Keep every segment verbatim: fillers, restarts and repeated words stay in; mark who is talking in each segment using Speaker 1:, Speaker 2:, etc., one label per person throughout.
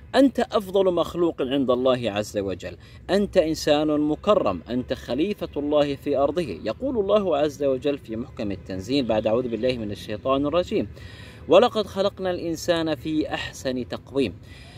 Speaker 1: أنت أفضل مخلوق عند الله عز وجل، أنت إنسان مكرم، أنت خليفة الله في أرضه. يقول الله عز وجل في محكم التنزيل بعد أعوذ بالله من الشيطان الرجيم: ولقد خلقنا الإنسان في أحسن تقويم.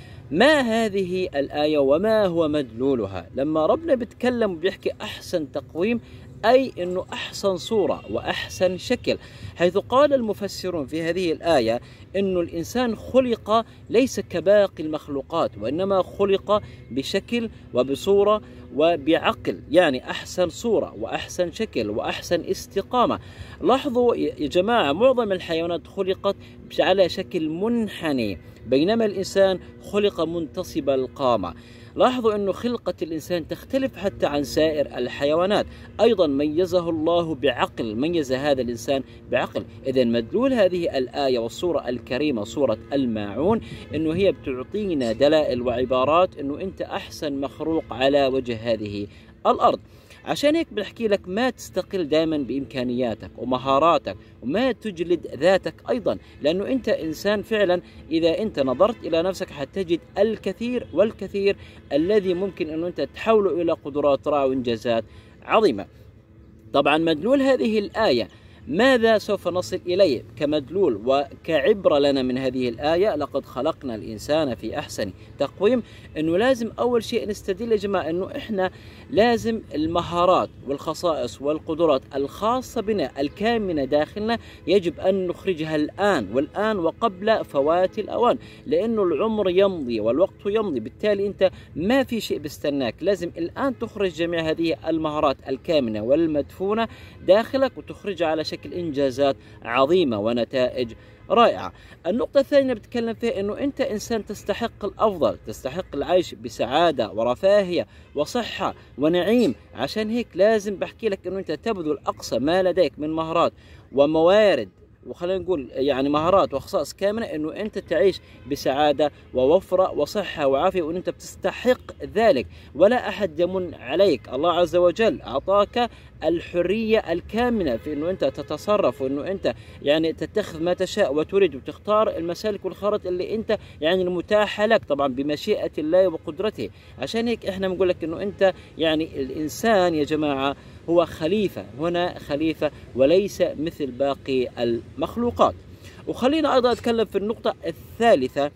Speaker 1: ما هذه الآية وما هو مدلولها؟ لما ربنا بيتكلم وبيحكي أحسن تقويم، أي أنه أحسن صورة وأحسن شكل، حيث قال المفسرون في هذه الآية أنه الإنسان خلق ليس كباقي المخلوقات، وإنما خلق بشكل وبصورة وبعقل، يعني أحسن صورة وأحسن شكل وأحسن استقامة. لاحظوا يا جماعة، معظم الحيوانات خلقت على شكل منحني، بينما الإنسان خلق منتصب القامة. لاحظوا أن خلقة الإنسان تختلف حتى عن سائر الحيوانات. أيضا ميزه الله بعقل، ميز هذا الإنسان بعقل. إذا مدلول هذه الآية والصورة الكريمة صورة الماعون أنه هي بتعطينا دلائل وعبارات أنه أنت أحسن مخلوق على وجه هذه الأرض. عشان هيك بنحكي لك ما تستقل دائما بإمكانياتك ومهاراتك، وما تجلد ذاتك أيضا، لأنه أنت إنسان فعلا إذا أنت نظرت إلى نفسك حتجد الكثير والكثير الذي ممكن أنه أنت تحوله إلى قدرات رائعة وإنجازات عظيمة. طبعا مدلول هذه الآية ماذا سوف نصل إليه كمدلول وكعبرة لنا من هذه الآية؟ لقد خلقنا الإنسان في أحسن تقويم. أنه لازم أول شيء نستدل يا جماعة أنه إحنا لازم المهارات والخصائص والقدرات الخاصة بنا الكامنة داخلنا يجب أن نخرجها الآن، والآن وقبل فوات الأوان، لأنه العمر يمضي والوقت يمضي، بالتالي أنت ما في شيء بيستناك، لازم الآن تخرج جميع هذه المهارات الكامنة والمدفونة داخلك وتخرجها على شكل إنجازات عظيمة ونتائج رائعة. النقطة الثانية بتكلم فيها أنه أنت إنسان تستحق الأفضل، تستحق العيش بسعادة ورفاهية وصحة ونعيم. عشان هيك لازم بحكي لك أنه أنت تبذل أقصى ما لديك من مهارات وموارد، وخلينا نقول يعني مهارات وخصائص كامنة، انه انت تعيش بسعادة ووفرة وصحة وعافية، وان انت بتستحق ذلك ولا احد يمن عليك. الله عز وجل اعطاك الحرية الكامنة في انه انت تتصرف، وانه انت يعني تتخذ ما تشاء وتريد، وتختار المسالك والخرط اللي انت يعني المتاحة لك طبعا بمشيئة الله وقدرته. عشان هيك احنا بنقول لك انه انت يعني الانسان يا جماعة هو خليفة، هنا خليفة وليس مثل باقي المخلوقات. وخلينا أيضا أتكلم في النقطة الثالثة،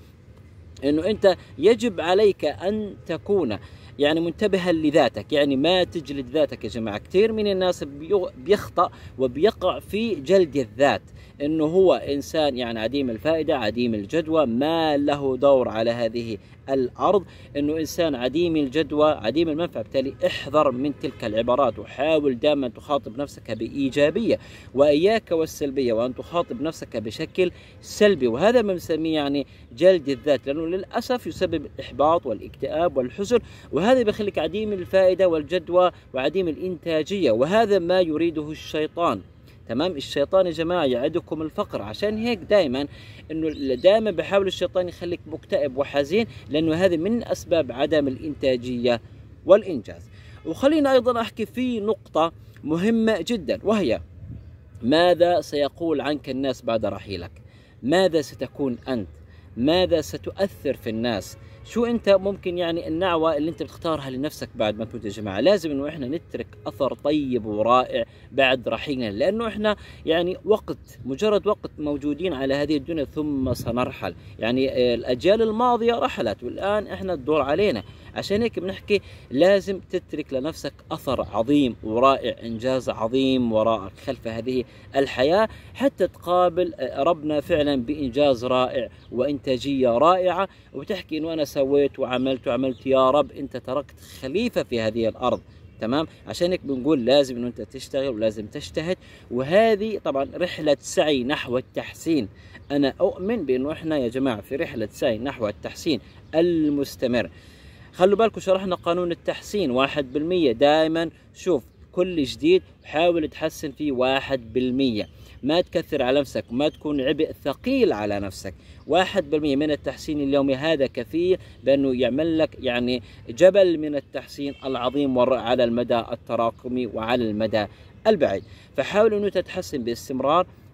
Speaker 1: أنه أنت يجب عليك أن تكون يعني منتبها لذاتك، يعني ما تجلد ذاتك يا جماعة. كثير من الناس بيخطأ وبيقع في جلد الذات، انه هو انسان يعني عديم الفائدة عديم الجدوى، ما له دور على هذه الارض، انه انسان عديم الجدوى عديم المنفعة. بالتالي احذر من تلك العبارات، وحاول دائما تخاطب نفسك بإيجابية، واياك والسلبية، وان تخاطب نفسك بشكل سلبي، وهذا ما بنسميه يعني جلد الذات، لانه للاسف يسبب الاحباط والاكتئاب والحزن، وهذا بيخليك عديم الفائدة والجدوى وعديم الانتاجية، وهذا ما يريده الشيطان. تمام؟ الشيطان يا جماعة يعدكم الفقر. عشان هيك دائما انه دائما بحاول الشيطان يخليك مكتئب وحزين، لانه هذه من اسباب عدم الانتاجية والانجاز. وخلينا ايضا احكي في نقطة مهمة جدا، وهي ماذا سيقول عنك الناس بعد رحيلك؟ ماذا ستكون انت؟ ماذا ستؤثر في الناس؟ شو انت ممكن يعني النعوة اللي انت بتختارها لنفسك بعد ما تموت يا جماعة؟ لازم انه احنا نترك اثر طيب ورائع بعد رحيلنا، لانه احنا يعني وقت مجرد وقت موجودين على هذه الدنيا ثم سنرحل. يعني الاجيال الماضية رحلت والان احنا الدور علينا. عشان هيك بنحكي لازم تترك لنفسك اثر عظيم ورائع، انجاز عظيم وراءك خلف هذه الحياة، حتى تقابل ربنا فعلا بانجاز رائع وانتاجية رائعة، وتحكي انه انا سويت وعملت وعملت، يا رب انت تركت خليفة في هذه الارض. تمام؟ عشان هيك بنقول لازم انه انت تشتغل ولازم تجتهد، وهذه طبعا رحلة سعي نحو التحسين. انا اؤمن بانه احنا يا جماعة في رحلة سعي نحو التحسين المستمر. خلوا بالكم شرحنا قانون التحسين واحد بالمية. دائما شوف كل جديد حاول تحسن فيه واحد بالمية، ما تكثر على نفسك وما تكون عبء ثقيل على نفسك. واحد بالمية من التحسين اليومي هذا كفيل بأنه يعمل لك يعني جبل من التحسين العظيم على المدى التراكمي وعلى المدى البعيد. فحاول أنه تتحسن باستمرار،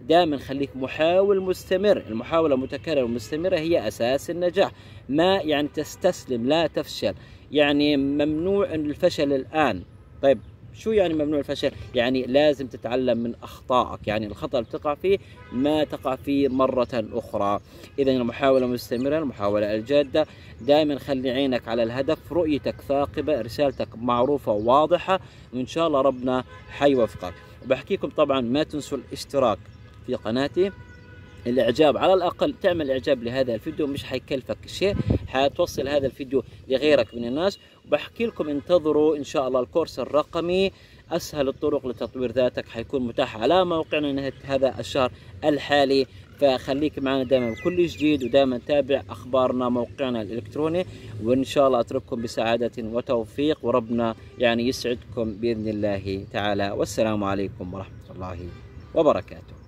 Speaker 1: دائما خليك محاول مستمر، المحاولة المتكررة والمستمرة هي أساس النجاح. ما يعني تستسلم، لا تفشل، يعني ممنوع الفشل الآن. طيب شو يعني ممنوع الفشل؟ يعني لازم تتعلم من أخطائك، يعني الخطأ اللي تقع فيه ما تقع فيه مرة أخرى. إذا المحاولة مستمرة، المحاولة الجادة، دائما خلي عينك على الهدف، رؤيتك ثاقبة، رسالتك معروفة وواضحة، وإن شاء الله ربنا حيوفقك. وبحكيكم طبعا ما تنسوا الاشتراك في قناتي، الاعجاب، على الاقل تعمل اعجاب لهذا الفيديو، مش حيكلفك شيء، حتوصل هذا الفيديو لغيرك من الناس. وبحكي لكم انتظروا ان شاء الله الكورس الرقمي اسهل الطرق لتطوير ذاتك، حيكون متاح على موقعنا نهاية هذا الشهر الحالي. فخليك معنا دائما بكل جديد، ودائما تابع اخبارنا موقعنا الالكتروني، وان شاء الله اترككم بسعاده وتوفيق، وربنا يعني يسعدكم باذن الله تعالى. والسلام عليكم ورحمه الله وبركاته.